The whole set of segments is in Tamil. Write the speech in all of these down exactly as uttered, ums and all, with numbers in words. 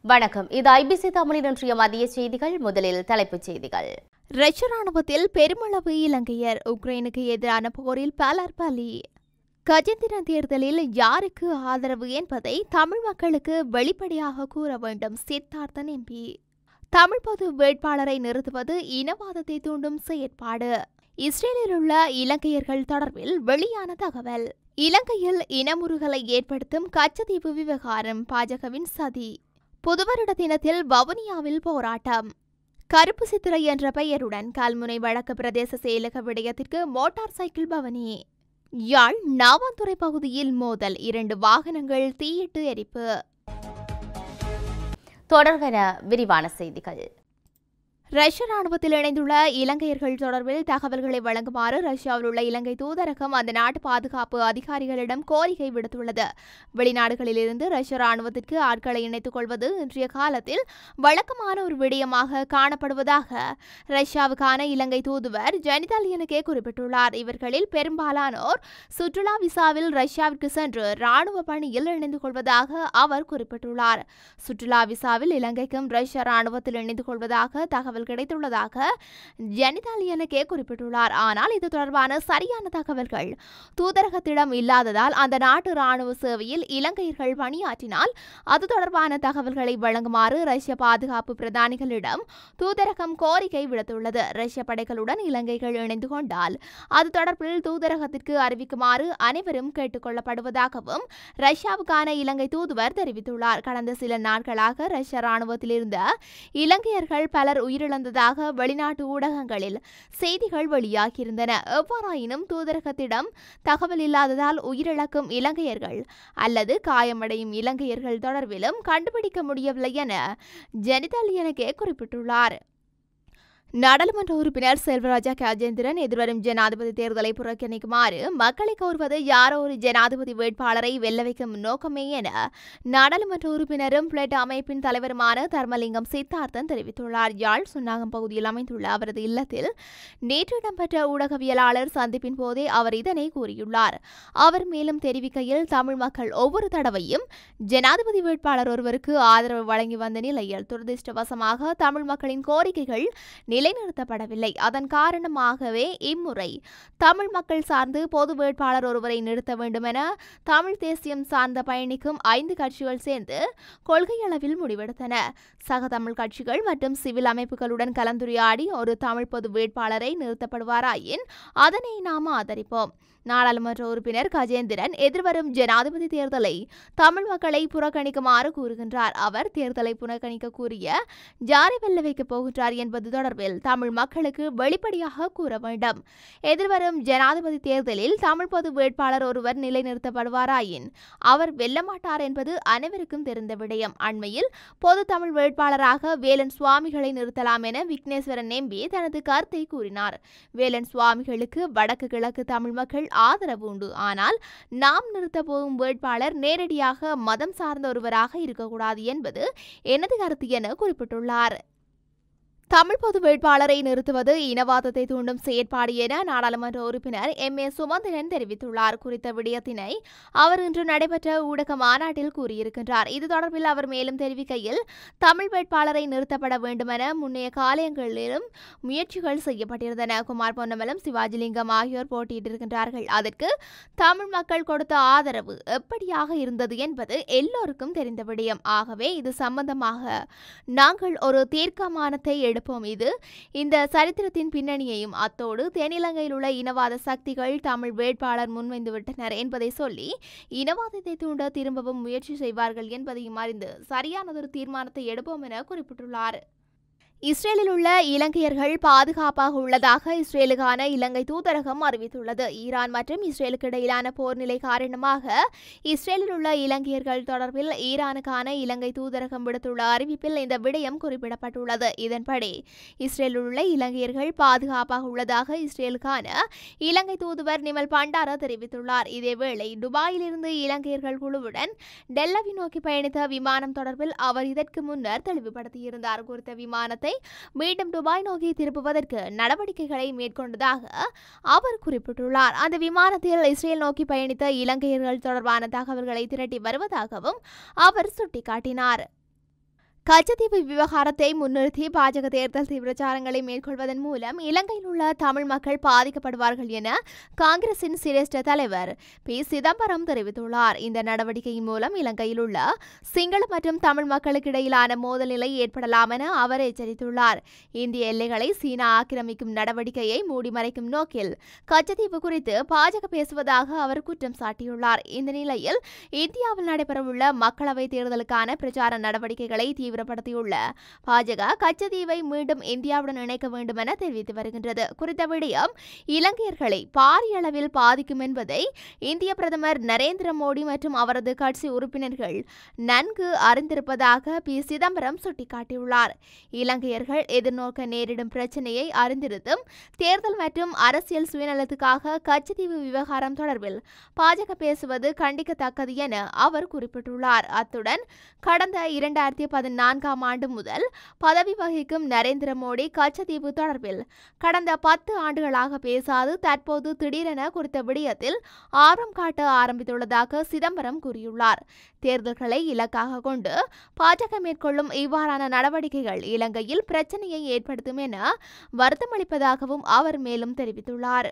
வணக்கம். இது ஐபிசி தமிழின் இன்றைய மதிய செய்திகள். முதலில் தலைப்புச் செய்திகள். ரஷ்ய ராணுவத்தில் பெருமளவு இலங்கையர். உக்ரைனுக்கு எதிரான போரில் பலர் பலி. கஜேந்திரன் தேர்தலில் யாருக்கு ஆதரவு என்பதை தமிழ் மக்களுக்கு வெளிப்படையாக கூற வேண்டும். சித்தார்த்தன் எம்பி. தமிழ் பொது வேட்பாளரை நிறுத்துவது இனவாதத்தை தூண்டும் செயற்பாடு. இஸ்ரேலில் உள்ள இலங்கையர்கள் தொடர்பில் வெளியான தகவல். இலங்கையில் இனமுறுகலை ஏற்படுத்தும் கச்சத்தீவு விவகாரம் பாஜகவின் சதி. புதுவருட தினத்தில் வவுனியாவில் போராட்டம். கருப்பு சித்திரை என்ற பெயருடன் கல்முனை வடக்கு பிரதேச செயலக விடயத்திற்கு மோட்டார் சைக்கிள் பவனி. யாழ் நாவாந்துறை பகுதியில் மோதல், இரண்டு வாகனங்கள் தீயிட்டு எரிப்பு. தொடர்வென விரிவான செய்திகள். ரஷ்ய ராணுவத்தில் இணைந்துள்ள இலங்கையர்கள் தொடர்பில் தகவல்களை வழங்குமாறு ரஷ்யாவில் உள்ள இலங்கை தூதரகம் அந்த நாட்டு பாதுகாப்பு அதிகாரிகளிடம் கோரிக்கை விடுத்துள்ளது. வெளிநாடுகளிலிருந்து ரஷ்ய ராணுவத்திற்கு ஆட்களை இணைத்துக் கொள்வது இன்றைய காலத்தில் வழக்கமான ஒரு விடயமாக காணப்படுவதாக ரஷ்யாவுக்கான இலங்கை தூதுவர் ஜெனிதாலியனுக்கே குறிப்பிட்டுள்ளார். இவர்களில் பெரும்பாலானோர் சுற்றுலா விசாவில் ரஷ்யாவிற்கு சென்று ராணுவ பணியில் இணைந்து கொள்வதாக அவர் குறிப்பிட்டுள்ளார். சுற்றுலா விசாவில் இலங்கைக்கும் ரஷ்ய ராணுவத்தில் இணைந்து கொள்வதாக தகவல் கிடைத்துள்ளதாக ஜெனிதாலியனுக்கே குறிப்பிட்டுள்ளார். ஆனால் இது தொடர்பான சரியான தகவல்கள் தூதரகத்திடம் இல்லாததால் அந்த நாட்டு ராணுவ சேவையில் இலங்கையர்கள் பணியாற்றினால் அது தொடர்பான தகவல்களை வழங்குமாறு ரஷ்ய பாதுகாப்பு பிரதானிகளிடம் தூதரகம் கோரிக்கை விடுத்துள்ளது. ரஷ்ய படைகளுடன் இலங்கைகள் இணைந்து கொண்டால் அது தொடர்பில் தூதரகத்திற்கு அறிவிக்குமாறு அனைவரும் கேட்டுக் கொள்ளப்படுவதாகவும் ரஷ்யாவுக்கான இலங்கை தூதுவர் தெரிவித்துள்ளார். கடந்த சில நாட்களாக ரஷ்ய ராணுவத்தில் இருந்த இலங்கையர்கள் பலர் உயிரிழந்ததாக வெளிநாட்டு ஊடகங்களில் செய்திகள் வெளியாகியிருந்தன. எவ்வாறாயினும் தூதரகத்திடம் தகவல் இல்லாததால் உயிரிழக்கும் இலங்கையர்கள் அல்லது காயமடையும் இலங்கையர்கள் தொடர்பிலும் கண்டுபிடிக்க முடியவில்லை என ஜெனிதாலியனுக்கே குறிப்பிட்டுள்ளார். நாடாளுமன்ற உறுப்பினர் செல்வராஜா கஜேந்திரன் எதிர்வரும் ஜனாதிபதி தேர்தலை புறக்கணிக்குமாறு மக்களை கோருவது யாரோ ஒரு ஜனாதிபதி வேட்பாளரை வெல்ல வைக்கும் நோக்கமே என நாடாளுமன்ற உறுப்பினரும் பிளட் அமைப்பின் தலைவருமான தர்மலிங்கம் சித்தார்த்தன் தெரிவித்துள்ளார். யாழ் சுன்னாகம் பகுதியில் அமைந்துள்ள அவரது இல்லத்தில் நேற்று இடம்பெற்ற ஊடகவியலாளர் சந்திப்பின் போதே அவர் இதனை கூறியுள்ளார். அவர் மேலும் தெரிவிக்கையில், தமிழ் மக்கள் ஒவ்வொரு தடவையும் ஜனாதிபதி வேட்பாளர் ஒருவருக்கு ஆதரவு வழங்கி வந்த நிலையில் துரதிருஷ்டவசமாக தமிழ் மக்களின் கோரிக்கைகள் நிலைநிறுத்தப்படவில்லை. அதன் காரணமாகவே இம்முறை தமிழ் மக்கள் சார்ந்து பொது வேட்பாளர் ஒருவரை நிறுத்த வேண்டும் என தமிழ் தேசியம் சார்ந்த பயணிக்கும் ஐந்து கட்சிகள் சேர்ந்து கொள்கையளவில் முடிவெடுத்தன. சக தமிழ் கட்சிகள் மற்றும் சிவில் அமைப்புகளுடன் கலந்துரையாடி ஒரு தமிழ் பொது வேட்பாளரை நிறுத்தப்படுவாராயின் அதனை நாம் ஆதரிப்போம். நாடாளுமன்ற உறுப்பினர் கஜேந்திரன் எதிர்வரும் ஜனாதிபதி தேர்தலை தமிழ் மக்களை புறக்கணிக்குமாறு கூறுகின்றார். அவர் தேர்தலை புறக்கணிக்க கூறிய ஜாரை வெல்ல வைக்கப் போகின்றார் என்பது தொடர்பில் தமிழ் மக்களுக்கு வெளிப்படையாக கூற வேண்டும். எதிர்வரும் ஜனாதிபதி தேர்தலில் தமிழ் பொது வேட்பாளர் ஒருவர் நிலைநிறுத்தப்படுவாராயின் அவர் வெல்ல மாட்டார் என்பது அனைவருக்கும் தெரிந்த விடயம். அண்மையில் பொது தமிழ் வேட்பாளராக வேலன் சுவாமிகளை நிறுத்தலாம் என விக்னேஸ்வரன் எம்பி தனது கருத்தை கூறினார். வேலன் சுவாமிகளுக்கு வடக்கு கிழக்கு தமிழ் மக்கள் ஆதரவு உண்டு. ஆனால் நாம் நிறுத்த போகும் வேட்பாளர் நேரடியாக மதம் சார்ந்த ஒருவராக இருக்கக்கூடாது என்பது எனது கருத்து என குறிப்பிட்டுள்ளார். தமிழ் பொது வேட்பாளரை நிறுத்துவது இனவாதத்தை தூண்டும் செயற்பாடு என நாடாளுமன்ற உறுப்பினர் எம் ஏ சுமந்திரன் தெரிவித்துள்ளார். குறித்த விடயத்தினை அவர் இன்று நடைபெற்ற ஊடக மாநாட்டில் கூறியிருக்கின்றார். இது தொடர்பில் அவர் மேலும் தெரிவிக்கையில், தமிழ் வேட்பாளரை நிறுத்தப்பட வேண்டுமென முன்னைய காலங்களிலும் முயற்சிகள் செய்யப்பட்டிருந்தன. குமார் பொன்னமலம், சிவாஜிலிங்கம் ஆகியோர் போட்டியிட்டிருக்கின்றார்கள். அதற்கு தமிழ் மக்கள் கொடுத்த ஆதரவு எப்படியாக இருந்தது என்பது எல்லோருக்கும் தெரிந்த விடயம். ஆகவே இது சம்பந்தமாக நாங்கள் ஒரு தீர்க்கமானத்தை எடுப்போம். இது இந்த சரித்திரத்தின் பின்னணியையும் அத்தோடு தென்னிலங்கையில் உள்ள இனவாத சக்திகள் தமிழ் வேட்பாளர் முன்வைந்துவிட்டனர் என்பதை சொல்லி இனவாதத்தை தூண்ட திரும்பவும் முயற்சி செய்வார்கள் என்பதையும் அறிந்து சரியானதொரு தீர்மானத்தை எடுப்போம் என குறிப்பிட்டுள்ளார். இஸ்ரேலில் உள்ள இலங்கையர்கள் பாதுகாப்பாக உள்ளதாக இஸ்ரேலுக்கான இலங்கை தூதரகம் அறிவித்துள்ளது. ஈரான் மற்றும் இஸ்ரேலுக்கு இடையிலான போர் நிலை காரணமாக இஸ்ரேலில் உள்ள இலங்கையர்கள் தொடர்பில் ஈரானுக்கான இலங்கை தூதரகம் விடுத்துள்ள அறிவிப்பில் இந்த விடயம் குறிப்பிடப்பட்டுள்ளது. இதன்படி இஸ்ரேலில் உள்ள இலங்கையர்கள் பாதுகாப்பாக உள்ளதாக இஸ்ரேலுக்கான இலங்கை தூதுவர் நிமல் பண்டார தெரிவித்துள்ளார். இதேவேளை துபாயிலிருந்து இலங்கையர்கள் குழுவுடன் டெல்லவி நோக்கி பயணித்த விமானம் தொடர்பில் அவர் இதற்கு முன்னர் தெளிவுபடுத்தியிருந்தார். குறித்த விமானத்தை மீண்டும் துபாய் நோக்கி திருப்புவதற்கு நடவடிக்கைகளை மேற்கொண்டதாக அவர் குறிப்பிட்டுள்ளார். அந்த விமானத்தில் இஸ்ரேல் நோக்கி பயணித்த இலங்கையர்கள் தொடர்பான தகவல்களை திரட்டி வருவதாகவும் அவர் சுட்டிக்காட்டினார். கச்சத்தீவு விவகாரத்தை முன்னிறுத்தி பாஜக தேர்தல் பிரச்சாரங்களை மேற்கொள்வதன் மூலம் இலங்கையில் உள்ள தமிழ் மக்கள் பாதிக்கப்படுவார்கள் என காங்கிரசின் சிரேஷ்ட தலைவர் பி சிதம்பரம் தெரிவித்துள்ளார். இந்த நடவடிக்கையின் மூலம் இலங்கையில் உள்ள சிங்கள மற்றும் தமிழ் மக்களுக்கு இடையிலான மோதல் நிலை ஏற்படலாம் என அவர் எச்சரித்துள்ளார். இந்திய எல்லைகளை சீனா ஆக்கிரமிக்கும் நடவடிக்கையை மூடிமறைக்கும் நோக்கில் கச்சத்தீவு குறித்து பாஜக பேசுவதாக அவர் குற்றம் சாட்டியுள்ளார். இந்த நிலையில் இந்தியாவில் நடைபெறவுள்ள மக்களவைத் தேர்தலுக்கான பிரச்சார நடவடிக்கைகளை தீவிரப்படுத்தியுள்ள பாஜக கச்சத்தீவை மீண்டும் இந்தியாவுடன் இணைக்க வேண்டும் என தெரிவித்து வருகின்றது. குறித்த விடயம் இலங்கையர்களை பாரிய அளவில் பாதிக்கும் என்பதை இந்திய பிரதமர் நரேந்திர மோடி மற்றும் அவரது கட்சி உறுப்பினர்கள் நன்கு அறிந்திருப்பதாக பி சிதம்பரம் சுட்டிக்காட்டியுள்ளார். இலங்கையர்கள் எதிர்நோக்க நேரிடும் பிரச்சினையை அறிந்திருந்தும் தேர்தல் மற்றும் அரசியல் சுயநலத்துக்காக கச்சத்தீவு விவகாரம் தொடர்பில் பாஜக பேசுவது கண்டிக்கத்தக்கது என அவர் குறிப்பிட்டுள்ளார். அத்துடன் கடந்த இரண்டாயிரத்தி பதினான்காம் ஆண்டு முதல் பதவி வகிக்கும் நரேந்திர மோடி கச்சத்தீவு தொடர்பில் கடந்த பத்து ஆண்டுகளாக பேசாது தற்போது திடீரென குறித்த விடயத்தில் ஆர்வம் காட்ட ஆரம்பித்துள்ளதாக சிதம்பரம் கூறியுள்ளார். தேர்தல்களை இலக்காக கொண்டு பாஜக மேற்கொள்ளும் இவ்வாறான நடவடிக்கைகள் இலங்கையில் பிரச்சனையை ஏற்படுத்தும் என வருத்தமளிப்பதாகவும் அவர் மேலும் தெரிவித்துள்ளார்.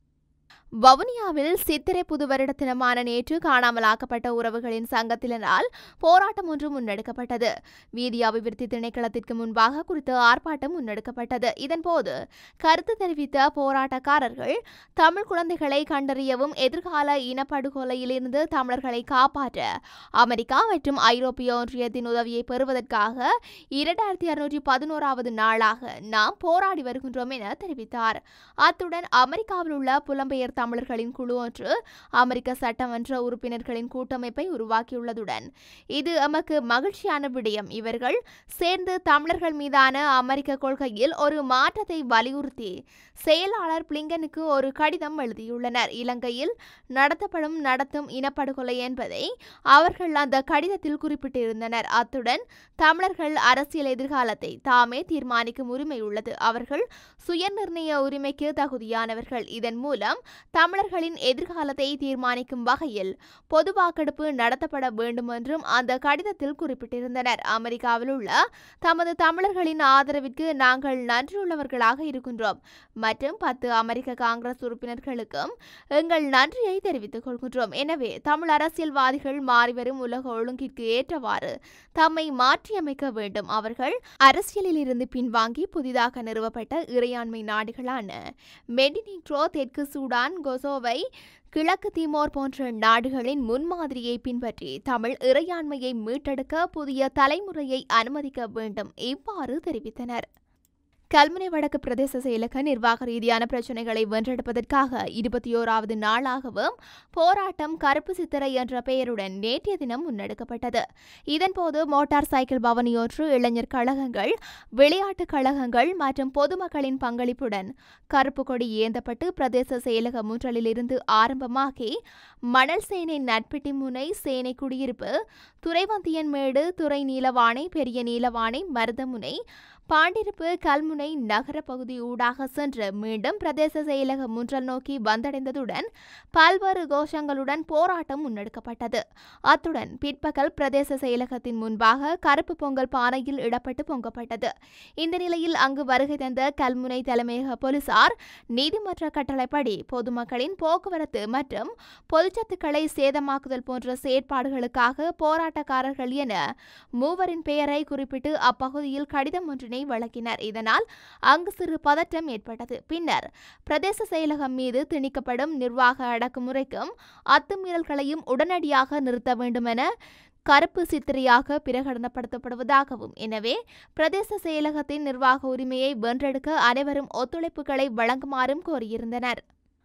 வவுனியாவில் சித்திரை புது வருட தினமான நேற்று காணாமலாக்கப்பட்ட உறவுகளின் சங்கத்தினரால் போராட்டம் ஒன்று முன்னெடுக்கப்பட்டது. வீதி அபிவிருத்தி திணைக்களத்திற்கு முன்பாக குறித்த ஆர்ப்பாட்டம் முன்னெடுக்கப்பட்டது. இதன்போது கருத்து தெரிவித்த போராட்டக்காரர்கள் தமிழ் குழந்தைகளை கண்டறியவும் எதிர்கால இனப்படுகொலையிலிருந்து தமிழர்களை காப்பாற்ற அமெரிக்கா மற்றும் ஐரோப்பிய ஒன்றியத்தின் உதவியை பெறுவதற்காக இரண்டாயிரத்தி அறுநூற்றி பதினோராவது நாளாக நாம் போராடி வருகின்றோம் என தெரிவித்தார். அத்துடன் அமெரிக்காவில் உள்ள புலம்பெயர் தமிழர்களின் குழு ஒன்று அமெரிக்க சட்டமன்ற உறுப்பினர்களின் கூட்டமைப்பை உருவாக்கியுள்ளதுடன் இது எமக்கு மகிழ்ச்சியான விடயம். இவர்கள் சேர்ந்து தமிழர்கள் மீதான அமெரிக்க கொள்கையில் ஒரு மாற்றத்தை வலியுறுத்தி செயலாளர் பிளிங்கனுக்கு ஒரு கடிதம் எழுதியுள்ளனர். இலங்கையில் நடத்தப்படும் நடத்தும் இனப்படுகொலை என்பதை அவர்கள் அந்த கடிதத்தில் குறிப்பிட்டிருந்தனர். அத்துடன் தமிழர்கள் அரசியல் எதிர்காலத்தை தாமே தீர்மானிக்கும் உரிமை உள்ளது. அவர்கள் சுயநிர்ணய உரிமைக்கு தகுதியானவர்கள். இதன் மூலம் தமிழர்களின் எதிர்காலத்தை தீர்மானிக்கும் வகையில் பொது வாக்கெடுப்பு நடத்தப்பட வேண்டும் என்றும் அந்த கடிதத்தில் குறிப்பிட்டிருந்தனர். அமெரிக்காவில் உள்ள தமது தமிழர்களின் ஆதரவிற்கு நாங்கள் நன்றியுள்ளவர்களாக இருக்கின்றோம் மற்றும் பத்து அமெரிக்க காங்கிரஸ் உறுப்பினர்களுக்கும் எங்கள் நன்றியை தெரிவித்துக் கொள்கின்றோம். எனவே தமிழ் அரசியல்வாதிகள் மாறிவரும் உலக ஒழுங்கிற்கு ஏற்றவாறு தம்மை மாற்றியமைக்க வேண்டும். அவர்கள் அரசியலில் இருந்து பின்வாங்கி புதிதாக நிறுவப்பட்ட இறையாண்மை நாடுகளான மெடினிக்ரோ, தெற்கு சூடான், கொசோவை, கிழக்கு திமோர் போன்ற நாடுகளின் முன்மாதிரியை பின்பற்றி தமிழ் இறையாண்மையை மீட்டெடுக்க புதிய தலைமுறையை அனுமதிக்க வேண்டும். இவ்வாறு தெரிவித்தனர். கல்முனை வடக்கு பிரதேச செயலக நிர்வாக ரீதியான பிரச்சினைகளை வென்றெடுப்பதற்காக இருபத்தி ஓராவது நாளாகவும் போராட்டம் கருப்பு சித்திரை என்ற பெயருடன் நேற்றைய தினம் முன்னெடுக்கப்பட்டது. இதன்போது மோட்டார் சைக்கிள் பவனியொன்று, இளைஞர் கழகங்கள், விளையாட்டுக் கழகங்கள் மற்றும் பொதுமக்களின் பங்களிப்புடன் கருப்பு கொடி ஏந்தப்பட்டு பிரதேச செயலக முன்றலில் இருந்து ஆரம்பமாகி மணல் சேனை, நட்பிட்டி முனை, சேனை குடியிருப்பு, துறைவந்தியன்மேடு, துறை நீலவானை, பெரிய நீலவானை, மருதமுனை, பாண்டிருப்பு, கல்முனை நகர பகுதி ஊடாக சென்று மீண்டும் பிரதேச செயலக முன்றல் நோக்கி வந்தடைந்ததுடன் பல்வேறு கோஷங்களுடன் போராட்டம் முன்னெடுக்கப்பட்டது. அத்துடன் பிற்பகல் பிரதேச செயலகத்தின் முன்பாக கருப்பு பொங்கல் பானையில் இடப்பட்டு பொங்கப்பட்டது. இந்த நிலையில் அங்கு வருகை தந்த கல்முனை தலைமையக போலீசார் நீதிமன்ற கட்டளைப்படி பொதுமக்களின் போக்குவரத்து மற்றும் பொதுச்சத்துக்களை சேதமாக்குதல் போன்ற செயற்பாடுகளுக்காக போராட்டக்காரர்கள் என மூவரின் பெயரை குறிப்பிட்டு அப்பகுதியில் கடிதம் ஒன்றினை வழங்கினர். இதனால் அங்கு சிறு பதற்றம் ஏற்பட்டது. பின்னர் பிரதேச செயலகம் மீது திணிக்கப்படும் நிர்வாக அடக்குமுறைக்கும் அத்துமீறல்களையும் உடனடியாக நிறுத்த வேண்டும் என கருப்பு சித்திரையாக பிரகடனப்படுத்தப்படுவதாகவும், எனவே பிரதேச செயலகத்தின் நிர்வாக உரிமையை வென்றெடுக்க அனைவரும் ஒத்துழைப்புகளை வழங்குமாறும் கோரியிருந்தனர்.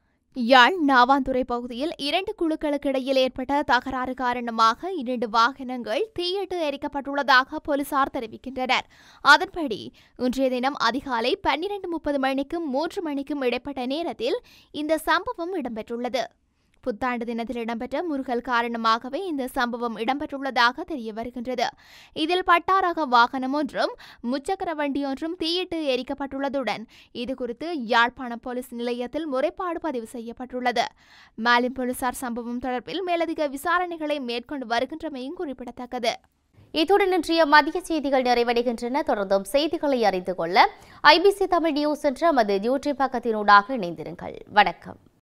யாழ் நாவாந்துறை பகுதியில் இரண்டு குழுக்களுக்கு இடையில் ஏற்பட்ட தகராறு காரணமாக இரண்டு வாகனங்கள் தீயிட்டு எரிக்கப்பட்டுள்ளதாக போலீசார் தெரிவிக்கின்றனர். அதன்படி இன்றைய தினம் அதிகாலை பன்னிரண்டு முப்பது மணிக்கும் மூன்று மணிக்கும் இடைப்பட்ட நேரத்தில் இந்த சம்பவம் இடம்பெற்றுள்ளது. புத்தாண்டு தினத்தில் இடம்பெற்ற முருகல் காரணமாகவே இந்த சம்பவம் இடம்பெற்றுள்ளதாக தெரிய வருகின்றது. இதில் பட்டாரக வாகனம் ஒன்றும் முச்சக்கர வண்டி ஒன்றும் தீயிட்டு எரிக்கப்பட்டுள்ளதுடன் இதுகுறித்து யாழ்ப்பாணம் போலீஸ் நிலையத்தில் முறைப்பாடு பதிவு செய்யப்பட்டுள்ளது. மேலும் போலீசார் சம்பவம் தொடர்பில் மேலதிக விசாரணைகளை மேற்கொண்டு வருகின்றமையும் குறிப்பிடத்தக்கது. இத்துடன் இன்றைய மதிய செய்திகள் நிறைவடைகின்றன. தொடர்ந்தும் செய்திகளை அறிந்து கொள்ள ஐபிசி தமிழ் நியூஸ் என்ற நமது யூடியூப் பக்கத்தினூடாக இணைந்திருங்கள். வணக்கம்.